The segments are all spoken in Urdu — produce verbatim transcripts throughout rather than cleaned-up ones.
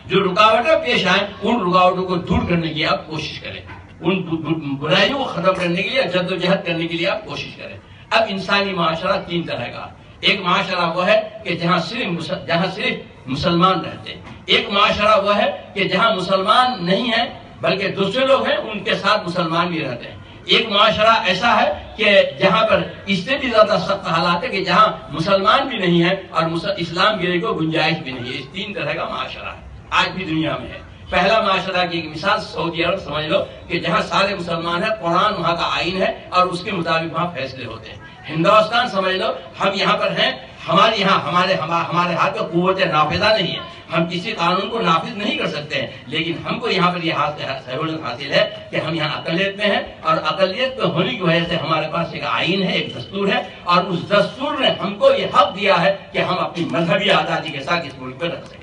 جو رکاوٹیں پیش آئیں ان رکاوٹوں کو دور کرنے کی آپ کوشش کریں، ان برائیوں کو ختم کرنے کے لیے جد و جہد کرنے کے لیے آپ کوشش کریں۔ اب انسانی معاشرہ تین طرح کا، ایک معاشرہ وہ ہے کہ جہاں صرف جہاں صرف مسلمان رہتے ہیں، ایک معاشرہ وہ ہے کہ جہاں مسلمان نہیں ہیں بلکہ دوسرے لوگ ہیں ان کے ساتھ مسلمان بھی رہتے ہیں، ایک معاشرہ ایسا ہے کہ جہاں پر اس سے بھی زیادہ سخت حالات ہے کہ جہاں مسلمان بھی نہیں ہے اور اسلام گرے کو گنجائش بھی نہیں ہے۔ اس تین طرح کا معاشرہ ہے آج بھی دنیا میں ہے۔ پہلا معاشرہ کی ایک مثال سعودی عرب سمجھ لو کہ جہاں سارے مسلمان ہیں، قرآن وہاں کا آئین ہے اور اس کے مطابق وہاں فیصلے ہوتے ہیں۔ ہندوستان سمجھ لو ہم یہاں پر ہیں، ہمارے یہاں ہمارے ہمارے ہاتھ میں قوت نافذہ نہیں ہے، ہم کسی قانون کو نافذ نہیں کر سکتے ہیں، لیکن ہم کو یہاں پر یہ سہولت حاصل ہے کہ ہم یہاں اقلیت میں ہیں اور اقلیت میں ہونے کی وجہ سے ہمارے پاس ایک آئین ہے، ایک دستور ہے اور اس دستور نے ہم کو یہ حق دیا ہے کہ ہم اپنی مذہبی آزادی کے ساتھ اس ملک پہ رکھ سکیں۔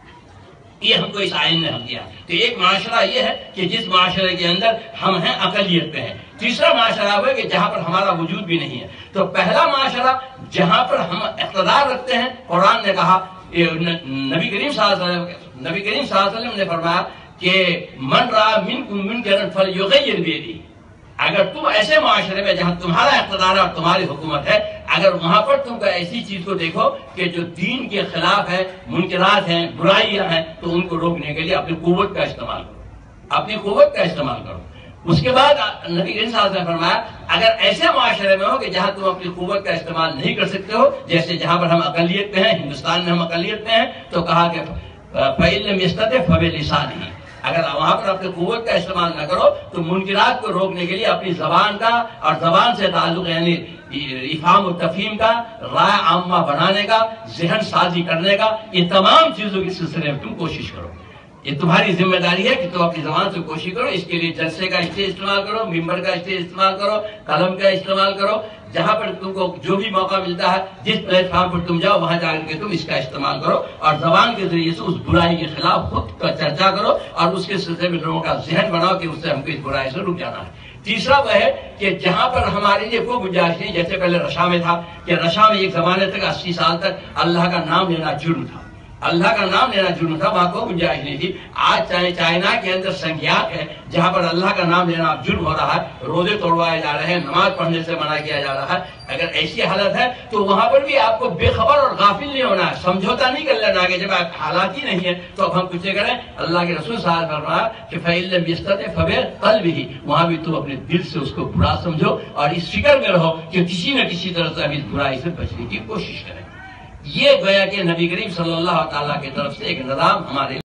یہ ہم کو اس آئین نے حق دیا۔ تو ایک معاشرہ یہ ہے کہ جس معاشرے کے اندر ہم ہیں اقلیت پہ ہیں۔ تیسرا معاشرہ وہ ہے کہ جہاں پر ہمارا وجود بھی نہیں ہے۔ تو پہلا معاشرہ جہاں پر ہم اقتدار رکھتے ہیں، قرآن نے کہا، نبی کریم صلی اللہ علیہ وسلم نبی کریم صلی اللہ علیہ وسلم نے فرمایا کہ من رأى منکم منکرا فلیغیر بیدہ، اگر تم ایسے معاشرے میں جہاں تمہارا اقتدار اور تمہاری حکومت ہے، اگر وہاں پر تم کو ایسی چیز کو دیکھو کہ جو دین کے خلاف ہے، منکرات ہیں، برائیاں ہیں، تو ان کو روکنے کے لیے اپنی قوت کا استعمال کرو، اپنی قوت کا استعمال کرو۔ اس کے بعد نبی کریم صلی اللہ علیہ وسلم نے فرمایا اگر ایسے معاشرے میں ہو کہ جہاں تم اپنی قوت کا استعمال نہیں کر سکتے ہو، جیسے جہاں پر ہم اقلیت میں ہیں، ہندوستان میں ہم اقلیت میں ہیں، تو کہا کہ فَإِن لَّمْ يَسْتَطِعْ فَبِلِسَانِهِ، اگر وہاں پر اپنی قوت کا استعمال نہ کرو تو منکرات کو روکنے کے لیے اپنی زبان کا اور زبان سے تعلق یعنی افہام و تفہیم کا، رائے عامہ بنانے کا، ذہن سازی کرنے کا، یہ تمام چیزوں کے سلسلے میں تم کوشش کرو۔ یہ تمہاری ذمہ داری ہے کہ تم اپنی زبان سے کوشش کرو، اس کے لیے جلسے کا اسٹیج استعمال کرو، ممبر کا اسٹیج استعمال کرو، قلم کا استعمال کرو، جہاں پر تم کو جو بھی موقع ملتا ہے، جس پلیٹ فارم پر تم جاؤ وہاں جا کر کے تم اس کا استعمال کرو اور زبان کے ذریعے سے اس برائی کے خلاف خود کا چرچا کرو اور اس کے سلسلے میں لوگوں کا ذہن بناؤ کہ اس سے ہم کو اس برائی سے رک جانا ہے۔ تیسرا وہ ہے کہ جہاں پر ہمارے لیے کوئی گنجائش نہیں، جیسے پہلے رشا میں تھا کہ رشا میں ایک زمانے تک اسی سال تک اللہ کا نام لینا جرم تھا، اللہ کا نام لینا جرم تھا، وہاں کوئی گنجائش نہیں تھی۔ آج چاہے چائنا کے اندر سنگیات ہے جہاں پر اللہ کا نام لینا جرم ہو رہا ہے، روزے توڑوائے جا رہے ہیں، نماز پڑھنے سے منع کیا جا رہا ہے۔ اگر ایسی حالت ہے تو وہاں پر بھی آپ کو بے خبر اور غافل نہیں ہونا ہے، سمجھوتا نہیں کر لینا کہ جب حالات ہی نہیں ہے تو اب ہم کچھ کریں۔ اللہ کے رسول صلی اللہ علیہ وسلم نے فرمایا کہ فَإِن لَّمْ يَسْتَطِعْ فَبِقَلْبِهِ، وہاں بھی تم اپنے دل سے اس کو برا سمجھو اور اس فکر میں رہو کہ کسی نہ کسی طرح سے ہم اس برائی سے بچنے کی کوشش کریں۔ یہ گویا کہ نبی کریم صلی اللہ تعالیٰ کی طرف سے ایک نظام ہمارے